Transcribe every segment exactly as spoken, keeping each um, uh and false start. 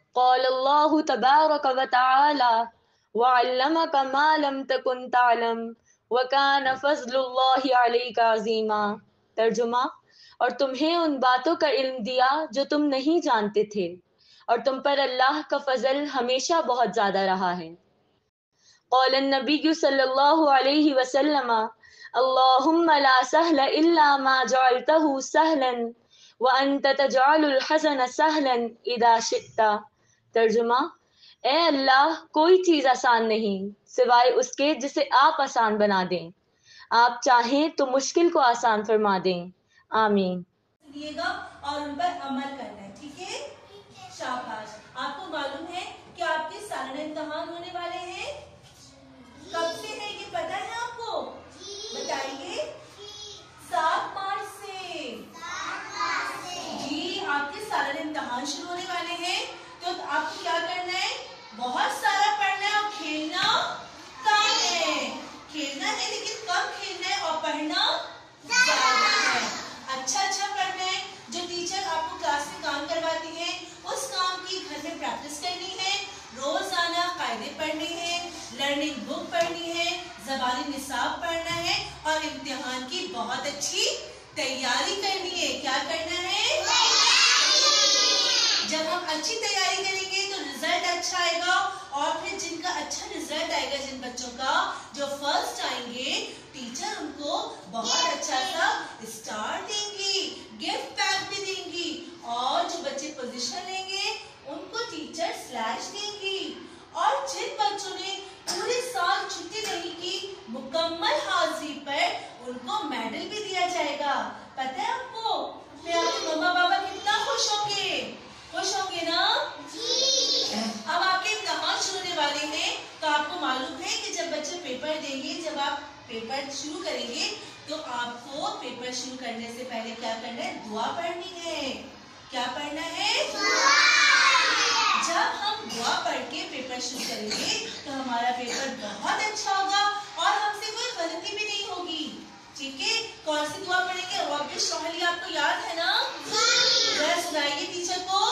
क़ाल अल्लाहु तबारक व तआला वअल्लमक मा लम तकुन तअलम व कान फ़ज़्लुल्लाहि अलैका अज़ीमा। तर्जुमा, और तुम्हें उन बातों का इल्म दिया जो तुम नहीं जानते थे, और तुम पर अल्लाह का फजल हमेशा बहुत ज्यादा रहा है। क़ाल अन्नबिय्यु सल्लल्लाहु अलैहि वसल्लम अल्लाहुम्मा ला सहला इल्ला मा जअलतहु सहलन व अंत तजअलुल हज़न सहलन इदा शिअता। तर्जुमा, ए अल्लाह, कोई चीज आसान नहीं सिवाय उसके जिसे आप आसान बना दें, आप चाहें तो मुश्किल को आसान फरमा दें। आमीन। सुनिएगा और उन पर अमल करना है, ठीक है? शाबाश। आपको मालूम है कि आपके सालाना इम्तिहान होने वाले हैं? कब से है ये पता है आपको? बताइए। सात मार्च से। जी, आपके सालाना इम्तिहान शुरू होने वाले हैं, तो आपको क्या करना है? बहुत सारा पढ़ना है और खेलना कम है। खेलना है लेकिन कम खेलना है और पढ़ना ज्यादा है। अच्छा अच्छा पढ़ना है। जो टीचर आपको क्लास में काम करवाती है उस काम की घर में प्रैक्टिस करनी है। रोजाना कायदे पढ़ने हैं, लर्निंग बुक पढ़नी है, ज़बानी निसाब पढ़ना है और इम्तिहान की बहुत अच्छी तैयारी करनी है। क्या करना है? जब हम अच्छी तैयारी करेंगे तो रिजल्ट अच्छा आएगा, और फिर जिनका अच्छा रिजल्ट आएगा, जिन बच्चों का जो फर्स्ट आएंगे, टीचर उनको बहुत अच्छा सा स्टार देंगी, गिफ्ट पैक भी देंगी, और जो बच्चे पोजीशन लेंगे उनको टीचर स्लैश देंगी। और जिन बच्चों ने पूरे साल छुट्टी नहीं की, मुकम्मल हाजिरी पर उनको मेडल भी दिया जाएगा। पता है आपको? फिर आपके मम्मा पापा कितना खुश होंगे? खुश होंगे ना? अब आपके इम्तिहान शुरू होने वाले हैं, तो आपको मालूम है कि जब बच्चे पेपर देंगे, जब आप पेपर शुरू करेंगे, तो आपको पेपर शुरू करने से पहले क्या करना है? दुआ पढ़नी है। क्या पढ़ना है? जब हम दुआ पढ़ के पेपर शुरू करेंगे तो हमारा पेपर बहुत अच्छा होगा और हमसे कोई गलती भी नहीं होगी। ठीक है? कौन सी दुआ पढ़ेंगे? रब्बि इश्रह ली, आपको याद है ना? जरा सुनाइए टीचर को।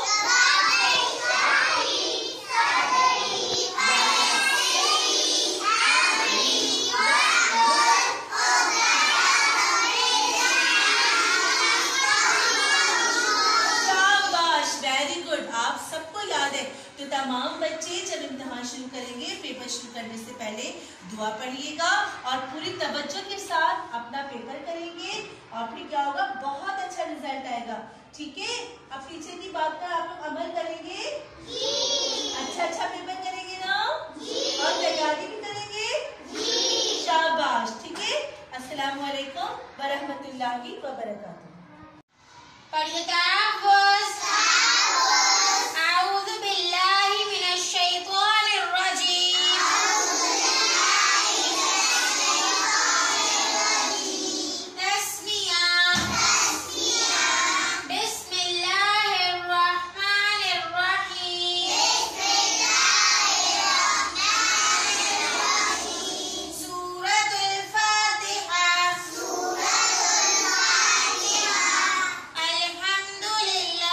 तो तमाम बच्चे जब इम्तिहान शुरू करेंगे, पेपर शुरू करने से पहले दुआ पढ़िएगा और पूरी तवज्जो के साथ अपना पेपर करेंगे, और फिर क्या होगा? बहुत अच्छा रिजल्ट आएगा। ठीक है? अब टीचर की बात पर आप लोग अमल करेंगे? अच्छा अच्छा पेपर करेंगे ना? और तैयारी भी करेंगे? शाबाश। ठीक है? अस्सलाम वालेकुम व रहमतुल्लाहि व बरकातुहू। पढ़िए तहफ़्फ़ुज़। अल्हम्दुलिल्लाह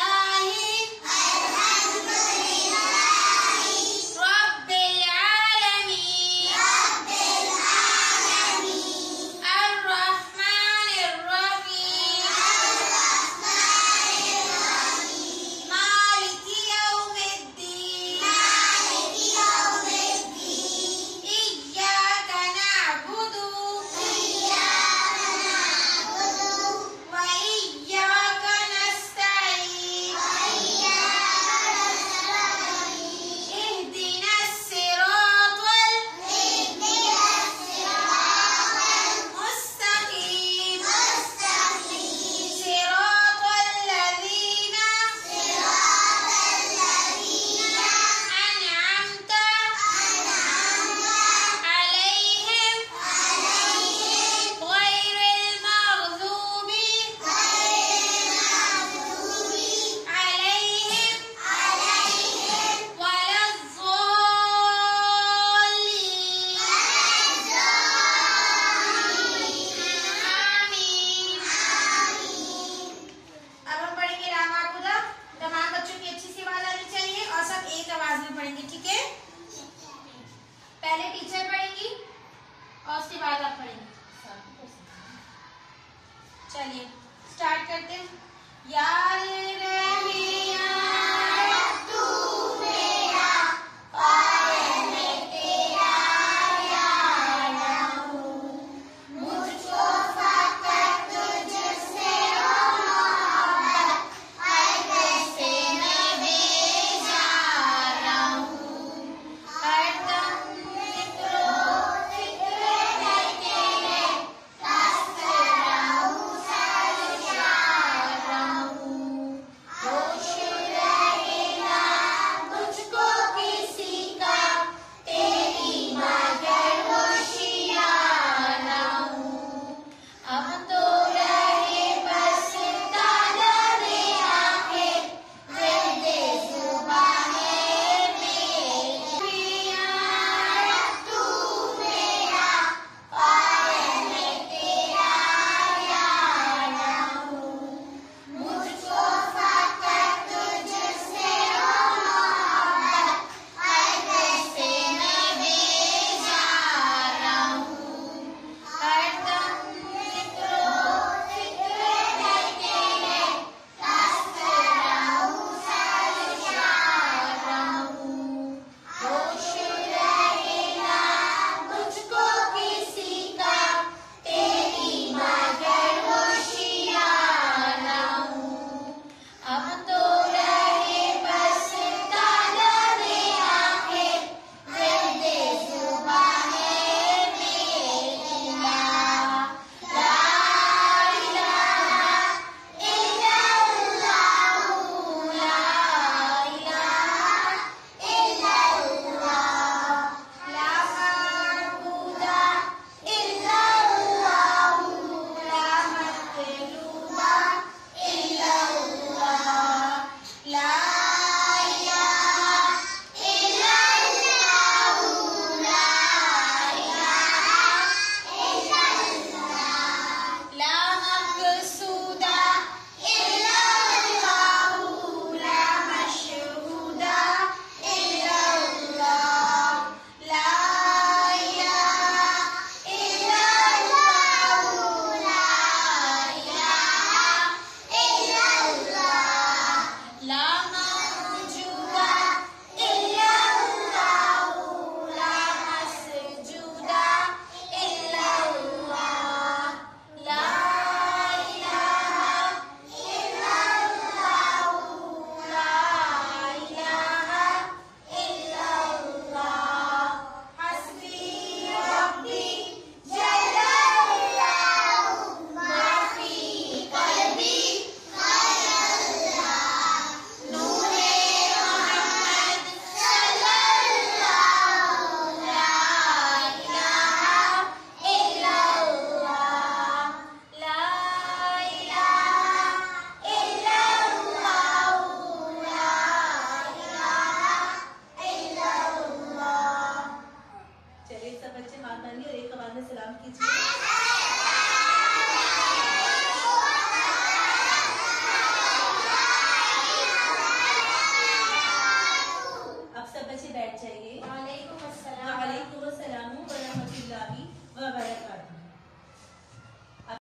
स्टार्ट करते हैं। यार